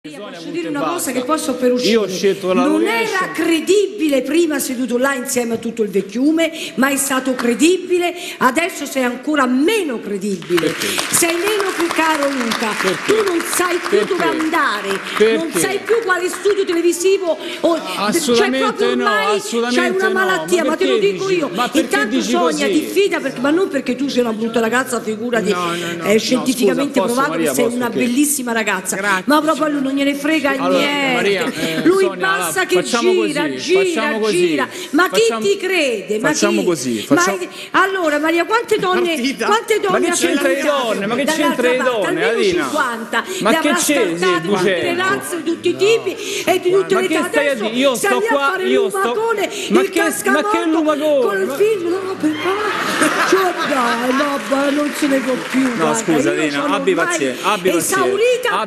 Posso dire una cosa che posso per uscire? Io ho scelto la non era credibile prima seduto là insieme a tutto il vecchiume, ma è stato credibile, adesso sei ancora meno credibile. Perché? Sei meno che caro Luca. Perché? Tu non sai più Perché? dove andare, Perché? non sai più quale studio televisivo assolutamente cioè, proprio ormai c'hai una malattia, ma te lo dico io. Intanto Sonia ti fida ma non perché tu sei una brutta ragazza, figurati, è scientificamente provato che sei una bellissima ragazza. Grazie. Ma proprio a lui non gliene frega niente. Maria, Lui Sonia, basta che gira. Ma chi ti crede? Facciamo così. Allora Maria, quante donne Ma che c'entra le donne? Ma che c'entra le donne? Almeno 50. Ma che c'è? Tutte le razze, di tutti i tipi e di tutte le età. Adesso io sto qua, io sto. Ma che lumacone? Con il film, dai, non se ne può più. No, scusa, Lina, abbi pazienza, esaurita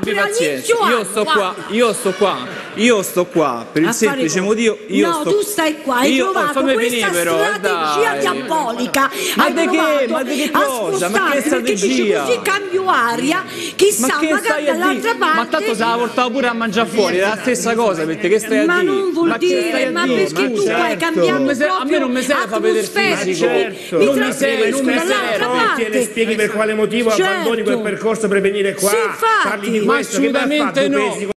io sto qua per il semplice motivo. Tu stai qua, hai trovato questa strategia diabolica. Ma di che cosa? Ma che strategia? Così cambio aria, chissà, magari dall'altra parte. Ma tanto se la portavo pure a mangiare fuori, è la stessa cosa, perché che stai a dire? Ma non vuol dire, ma perché tu hai cambiato proprio a me non mi serve far vedere fisico. Non mi serve. Le spieghi per quale motivo abbandoni quel percorso per venire qua? Parli di questo, assolutamente no.